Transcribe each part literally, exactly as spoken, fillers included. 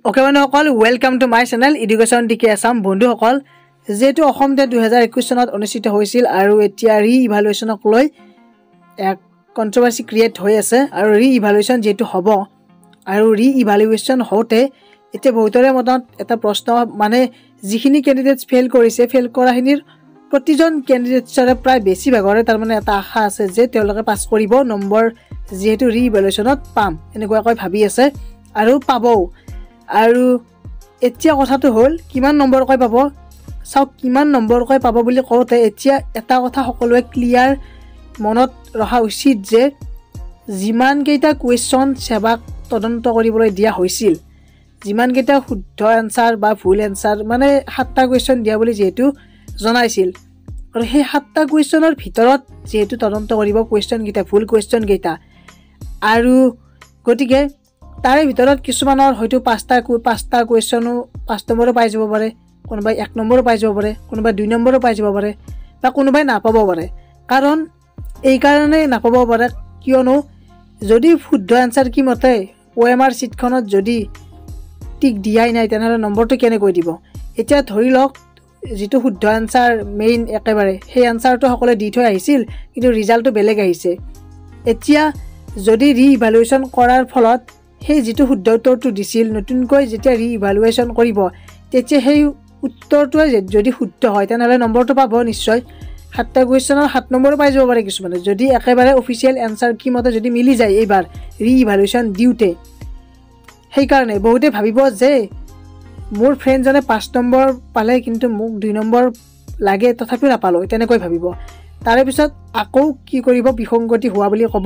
Okay বন্ধুসকল, welcome to my channel education DK Assam. বন্ধুসকল, যেহেতু অসমতে দুই হাজাৰ একৈছ চনত অনুষ্ঠিত হৈছিল আৰু এতিয়া ৰি ইভালুৱেশ্যনক লৈ এক কন্ট্ৰভাৰ্সি ক্ৰিয়েট হৈ আছে আৰু ৰি ইভালুৱেশ্যন যেহেতু হ'ব আৰু ৰি ইভালুৱেশ্যন হওঁতে এতিয়া বহুতৰে মনত এটা প্ৰশ্ন, মানে যিখিনি কেণ্ডিডেটছ ফেইল কৰিছে, ফেইল কৰাখিনিৰ প্ৰতিজন কেণ্ডিডেটছৰে প্ৰায় বেছিভাগৰে তাৰমানে এটা আশা আছে যে তেওঁলোকে পাছ কৰিব, নম্বৰ যিহেতু ৰি ইভালুৱেশ্যনত পাম এনেকুৱাকৈ ভাবি আছে আৰু পাবও। আৰু এতিয়া কথাটো হ'ল কিমান নম্বৰকৈ পাব চাওক। কিমান নম্বৰকৈ পাব বুলি কওঁতে এতিয়া এটা কথা সকলোৱে ক্লিয়াৰ মনত ৰখা উচিত যে যিমানকেইটা কুৱেশ্যন সেৱাক তদন্ত কৰিবলৈ দিয়া হৈছিল, যিমানকেইটা শুদ্ধ এনচাৰ বা ভুল এনচাৰ, মানে সাতটা কুৱেশ্যন দিয়া বুলি যিহেতু জনাইছিল, আৰু সেই সাতটা কুৱেশ্যনৰ ভিতৰত যিহেতু তদন্ত কৰিব কুৱেশ্যনকেইটা ভুল কুৱেশ্যনকেইটা, আৰু গতিকে তাৰে ভিতৰত কিছুমানৰ হয়তো পাঁচটা পাঁচটা কুৱেশ্যনো পাঁচ নম্বৰো পাই যাব পাৰে, কোনোবাই এক নম্বৰো পাই যাব পাৰে, কোনোবাই দুই নম্বৰো পাই যাব পাৰে, বা কোনোবাই নাপাব পাৰে। কাৰণ এইকাৰণে নাপাব পাৰে কিয়নো যদি শুদ্ধ এনচাৰ কি মতে অ' এম আৰ ছিটখনত যদি টিক দিয়াই নাই তেনেহ'লে নম্বৰটো কেনেকৈ দিব। এতিয়া ধৰি লওক যিটো শুদ্ধ এনচাৰ মেইন একেবাৰে সেই এনচাৰটো সকলোৱে দি থৈ আহিছিল, কিন্তু ৰিজাল্টটো বেলেগ আহিছে। এতিয়া যদি ৰি ইভালুৱেশ্যন কৰাৰ ফলত সেই যিটো শুদ্ধ উত্তৰটো দিছিল, নতুনকৈ যেতিয়া ৰি ইভালুৱেশ্যন কৰিব তেতিয়া সেই উত্তৰটোৱে যদি শুদ্ধ হয় তেনেহ'লে নম্বৰটো পাব নিশ্চয়। সাতটা কুৱেশ্যনৰ সাত নম্বৰো পাই যাব পাৰে কিছুমানে, যদি একেবাৰে অফিচিয়েল এনচাৰ কি মতে যদি মিলি যায় এইবাৰ ৰি ইভালুৱেশ্যন দিওঁতে। সেইকাৰণে বহুতে ভাবিব যে মোৰ ফ্ৰেণ্ডজনে পাঁচ নম্বৰ পালে কিন্তু মোক দুই নম্বৰ লাগে তথাপিও নাপালোঁ, তেনেকৈ ভাবিব। তাৰে পিছত আকৌ কি কৰিব, বিসংগতি হোৱা বুলি ক'ব।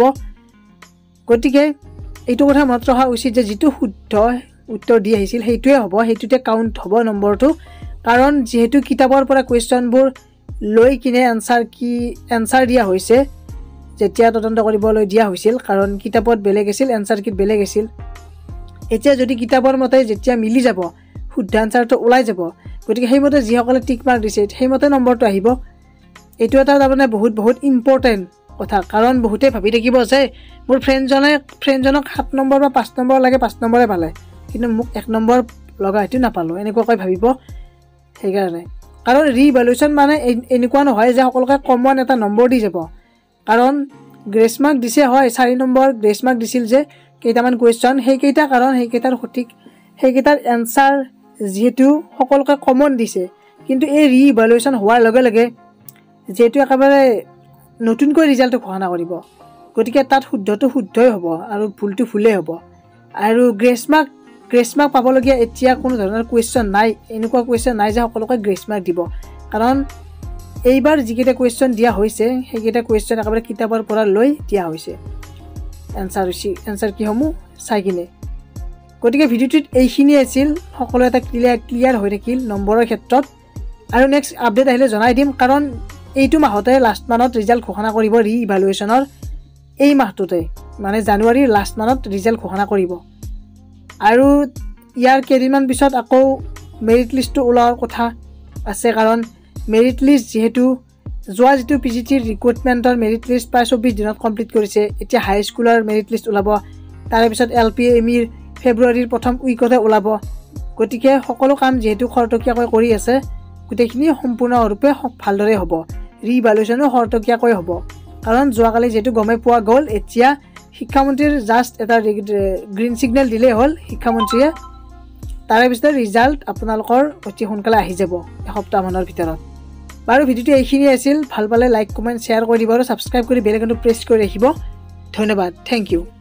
গতিকে এইটো কথা মনত ৰখা উচিত যে যিটো শুদ্ধ উত্তৰ দি আহিছিল সেইটোৱে হ'ব, সেইটোতে কাউণ্ট হ'ব নম্বৰটো। কাৰণ যিহেতু কিতাপৰ পৰা কুৱেশ্যনবোৰ লৈ কিনে এনচাৰ কি এনচাৰ দিয়া হৈছে, যেতিয়া তদন্ত কৰিবলৈ দিয়া হৈছিল, কাৰণ কিতাপত বেলেগ আছিল এনচাৰ কিট বেলেগ আছিল। এতিয়া যদি কিতাপৰ মতে যেতিয়া মিলি যাব শুদ্ধ এনচাৰটো ওলাই যাব, গতিকে সেইমতে যিসকলে টিক মাৰ্ক দিছে সেইমতে নম্বৰটো আহিব। এইটো এটা তাৰমানে বহুত বহুত ইম্পৰ্টেণ্ট কথা, কাৰণ বহুতে ভাবি থাকিব যে মোৰ ফ্ৰেণ্ডজনে ফ্ৰেণ্ডজনক সাত নম্বৰ বা পাঁচ নম্বৰ লাগে, পাঁচ নম্বৰে পালে, কিন্তু মোক এক নম্বৰ লগা সেইটো নাপালোঁ, এনেকুৱাকৈ ভাবিব। সেইকাৰণে কাৰণ ৰি ইভালুৱেশ্যন মানে এনেকুৱা নহয় যে সকলোকে কমন এটা নম্বৰ দি যাব। কাৰণ গ্ৰেছ মাৰ্ক দিছে হয়, চাৰি নম্বৰ গ্ৰেছ মাৰ্ক দিছিল যে কেইটামান কুৱেশ্যন, সেইকেইটা কাৰণ সেইকেইটাৰ সঠিক সেইকেইটাৰ এনচাৰ যিহেতু সকলোকে কমন দিছে, কিন্তু এই ৰি ইভালুৱেশ্যন হোৱাৰ লগে লগে যিহেতু একেবাৰে নতুনকৈ ৰিজাল্টটো ঘোষণা কৰিব, গতিকে তাত শুদ্ধটো শুদ্ধই হ'ব আৰু ভুলটো ভুলেই হ'ব। আৰু গ্ৰেছ মাৰ্ক গ্ৰেছ মাৰ্ক পাবলগীয়া এতিয়া কোনো ধৰণৰ কুৱেশ্যন নাই, এনেকুৱা কুৱেশ্যন নাই যে সকলোকে গ্ৰেছ মাৰ্ক দিব। কাৰণ এইবাৰ যিকেইটা কুৱেশ্যন দিয়া হৈছে সেইকেইটা কুৱেশ্যন একেবাৰে কিতাপৰ পৰা লৈ দিয়া হৈছে এনচাৰ এনচাৰ কিসমূহ চাই কিনে। গতিকে ভিডিঅ'টোত এইখিনিয়ে আছিল, সকলো এটা ক্লিয়াৰ ক্লিয়াৰ হৈ থাকিল নম্বৰৰ ক্ষেত্ৰত। আৰু নেক্সট আপডেট আহিলে জনাই দিম, কাৰণ এইটো মাহতে লাষ্ট মানত ৰিজাল্ট ঘোষণা কৰিব ৰি ইভালুৱেশ্যনৰ। এই মাহটোতে মানে জানুৱাৰীৰ লাষ্ট মানত ৰিজাল্ট ঘোষণা কৰিব। আৰু ইয়াৰ কেইদিনমান পিছত আকৌ মেৰিট লিষ্টটো ওলোৱাৰ কথা আছে, কাৰণ মেৰিট লিষ্ট যিহেতু যোৱা যিটো পি জি টিৰ ৰিক্ৰুটমেণ্টৰ মেৰিট লিষ্ট প্ৰায় চৌব্বিছ দিনত কমপ্লিট কৰিছে, এতিয়া হাইস্কুলৰ মেৰিট লিষ্ট ওলাব, তাৰে পিছত এল পি এম ইৰ ফেব্ৰুৱাৰীৰ প্ৰথম উইকতে ওলাব। গতিকে সকলো কাম যিহেতু খৰতকীয়াকৈ কৰি আছে, গোটেইখিনি সম্পূৰ্ণৰূপে ভালদৰে হ'ব। ৰি ইভালুৱেশ্যনো খৰতকীয়াকৈ হ'ব, কাৰণ যোৱাকালি যিহেতু গমেই পোৱা গ'ল, এতিয়া শিক্ষামন্ত্ৰীৰ জাষ্ট এটা গ্ৰীণ ছিগনেল দিলেই হ'ল শিক্ষামন্ত্ৰীয়ে, তাৰে পিছতে ৰিজাল্ট আপোনালোকৰ অতি সোনকালে আহি যাব এসপ্তাহমানৰ ভিতৰত। বাৰু ভিডিঅ'টো এইখিনিয়ে আছিল, ভাল পালে লাইক কমেণ্ট শ্বেয়াৰ কৰি দিব আৰু ছাবস্ক্ৰাইব কৰি বেল আইকনটো প্ৰেছ কৰি ৰাখিব। ধন্যবাদ, থেংক ইউ।